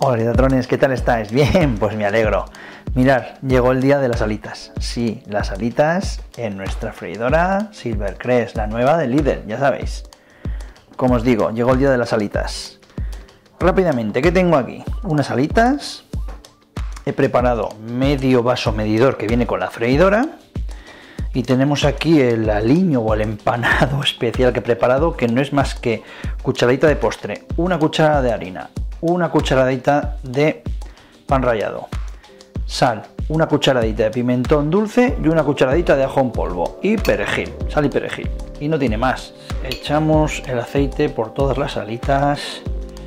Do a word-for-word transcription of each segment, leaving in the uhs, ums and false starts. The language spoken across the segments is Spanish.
Hola Hidratrones, ¿qué tal estáis? Bien, pues me alegro. Mirad, llegó el día de las alitas. Sí, las alitas en nuestra freidora Silvercrest, la nueva de Lidl, ya sabéis. Como os digo, llegó el día de las alitas. Rápidamente, ¿qué tengo aquí? Unas alitas. He preparado medio vaso medidor que viene con la freidora. Y tenemos aquí el aliño o el empanado especial que he preparado, que no es más que cucharadita de postre, una cucharada de harina, una cucharadita de pan rallado, sal, una cucharadita de pimentón dulce y una cucharadita de ajo en polvo y perejil, sal y perejil. Y no tiene más. Echamos el aceite por todas las alitas.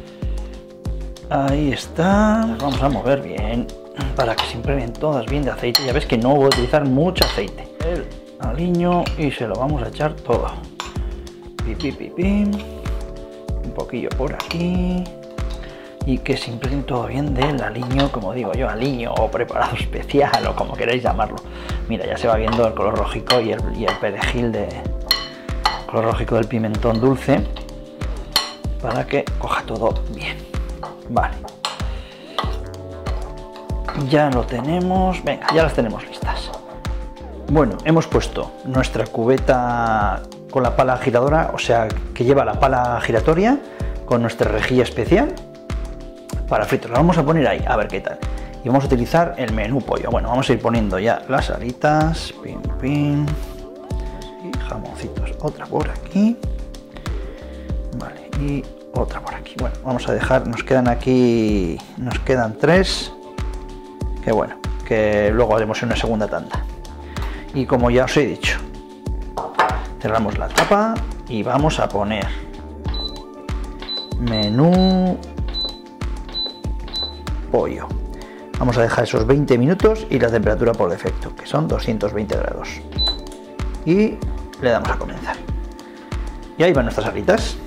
Ahí está. Las vamos a mover bien para que se impregnen todas bien de aceite. Ya ves que no voy a utilizar mucho aceite. El aliño y se lo vamos a echar todo. Pi, pi, pi, pi. Un poquillo por aquí. Y que se impregne todo bien del aliño, como digo yo, aliño o preparado especial o como queráis llamarlo. Mira, ya se va viendo el color rojico y el, y el perejil de color rojico del pimentón dulce para que coja todo bien. Vale, ya lo tenemos. Venga, ya las tenemos listas. Bueno, hemos puesto nuestra cubeta con la pala giradora, o sea, que lleva la pala giratoria con nuestra rejilla especial para fritos. La vamos a poner ahí, a ver qué tal. Y vamos a utilizar el menú pollo. Bueno, vamos a ir poniendo ya las alitas, pin, pin, y jamoncitos. Otra por aquí. Vale, y otra por aquí. Bueno, vamos a dejar, nos quedan aquí, nos quedan tres. Que bueno, que luego haremos una segunda tanda. Y como ya os he dicho, cerramos la tapa y vamos a poner menú pollo. Vamos a dejar esos veinte minutos y la temperatura por defecto, que son doscientos veinte grados. Y le damos a comenzar. Y ahí van nuestras alitas.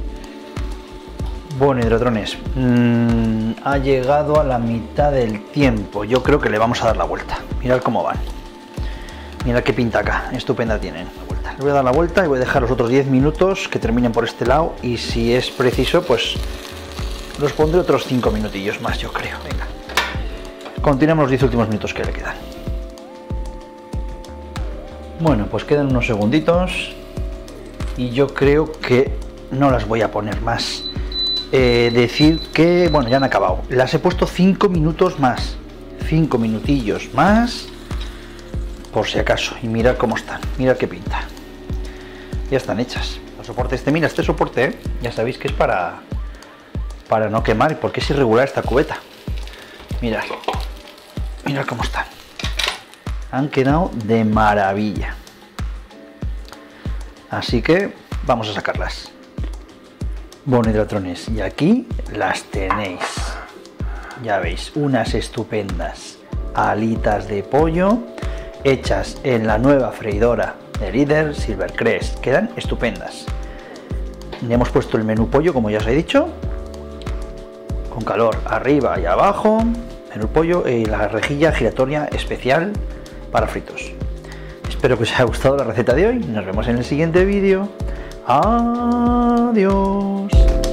Bueno, Hidratrones, mmm, ha llegado a la mitad del tiempo. Yo creo que le vamos a dar la vuelta. Mirad cómo van. Mirad qué pinta acá. Estupenda tienen. Le voy a dar la vuelta y voy a dejar los otros diez minutos que terminen por este lado. Y si es preciso, pues los pondré otros cinco minutillos más, yo creo. Venga. Continuamos los diez últimos minutos que le quedan. Bueno, pues quedan unos segunditos. Y yo creo que no las voy a poner más. Eh, decir que, bueno, ya han acabado. Las he puesto cinco minutos más. cinco minutillos más. Por si acaso. Y mirad cómo están. Mirad qué pinta. Ya están hechas. El soporte este, mira, este soporte, ¿eh? Ya sabéis que es para... para no quemar, porque es irregular esta cubeta. Mirad, mirad cómo están. Han quedado de maravilla. Así que vamos a sacarlas. Bueno, Hidratrones, y aquí las tenéis. Ya veis, unas estupendas alitas de pollo hechas en la nueva freidora de Lidl Silvercrest. Quedan estupendas. Le hemos puesto el menú pollo, como ya os he dicho, con calor arriba y abajo, menú pollo y la rejilla giratoria especial para fritos. Espero que os haya gustado la receta de hoy. Nos vemos en el siguiente vídeo. Adiós.